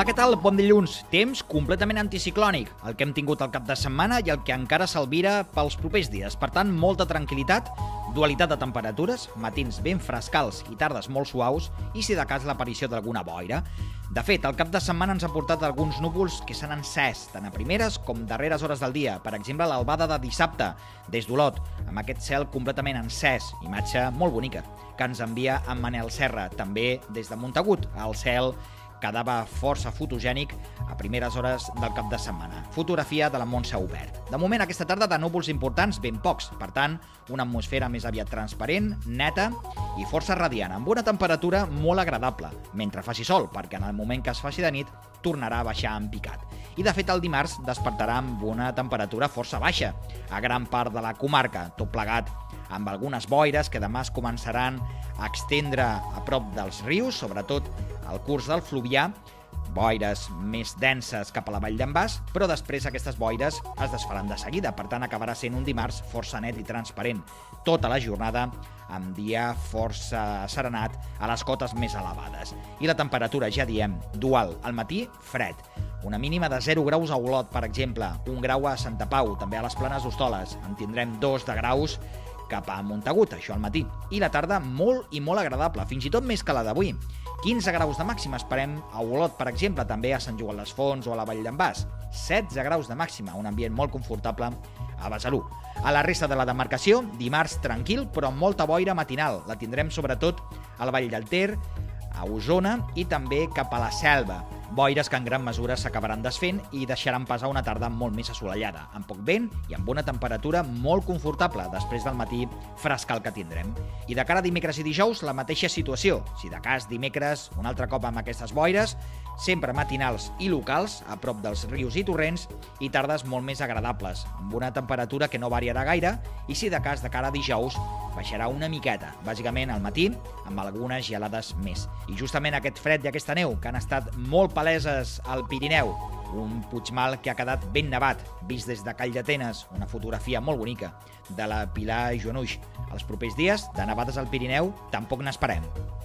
Hola, què tal? Bon dilluns. Temps completament anticiclònic, el que hem tingut el cap de setmana i el que encara s'albira pels propers dies. Per tant, molta tranquil·litat, dualitat de temperatures, matins ben frescals i tardes molt suaus i, si de cas, l'aparició d'alguna boira. De fet, el cap de setmana ens ha portat alguns núvols que s'han encès, tant a primeres com darreres hores del dia. Per exemple, l'albada de dissabte, des d'Olot, amb aquest cel completament encès, imatge molt bonica, que ens envia en Manel Serra. També des de Montagut, el cel quedava força fotogènic a primeres hores del cap de setmana. Fotografia de la Montse Obert. De moment, aquesta tarda de núvols importants, ben pocs. Per tant, una atmosfera més aviat transparent, neta i força radiant, amb una temperatura molt agradable, mentre faci sol, perquè en el moment que es faci de nit tornarà a baixar en picat. I, de fet, el dimarts despertarà amb una temperatura força baixa a gran part de la comarca, tot plegat amb algunes boires que demà es començaran a extendre a prop dels rius, sobretot al curs del Fluvià, boires més denses cap a la vall d'en Bas, però després aquestes boires es desfaran de seguida, per tant acabarà sent un dimarts força net i transparent tota la jornada, amb dia força serenat a les cotes més elevades. I la temperatura, ja diem, dual. Al matí, fred. Una mínima de 0 graus a Olot, per exemple, 1 grau a Santa Pau, també a les Planes d'Hostoles. En tindrem 2 de graus cap a Montagut, això al matí. I la tarda molt i molt agradable, fins i tot més que la d'avui. 15 graus de màxima esperem a Olot, per exemple, també a Sant Joan les Fonts o a la Vall d'en Bas. 16 graus de màxima, un ambient molt confortable a Besalú. A la resta de la demarcació, dimarts tranquil, però amb molta boira matinal. La tindrem sobretot a la Vall del Ter, a Osona i també cap a la Selva. Boires que en gran mesura s'acabaran desfent i deixaran pas a una tarda molt més assolellada, amb poc vent i amb una temperatura molt confortable després del matí frescal que tindrem. I de cara a dimecres i dijous, la mateixa situació. Si de cas dimecres, un altre cop amb aquestes boires, sempre matinals i locals, a prop dels rius i torrents, i tardes molt més agradables, amb una temperatura que no variarà gaire, i si de cas de cara a dijous, baixarà una miqueta, bàsicament al matí, amb algunes gelades més. I justament aquest fred i aquesta neu, que han estat molt paleses al Pirineu, un Puigmal que ha quedat ben nevat, vist des de Calldetenes, una fotografia molt bonica de la Pilar Joanuix. Els propers dies, de nevades al Pirineu, tampoc n'esperem.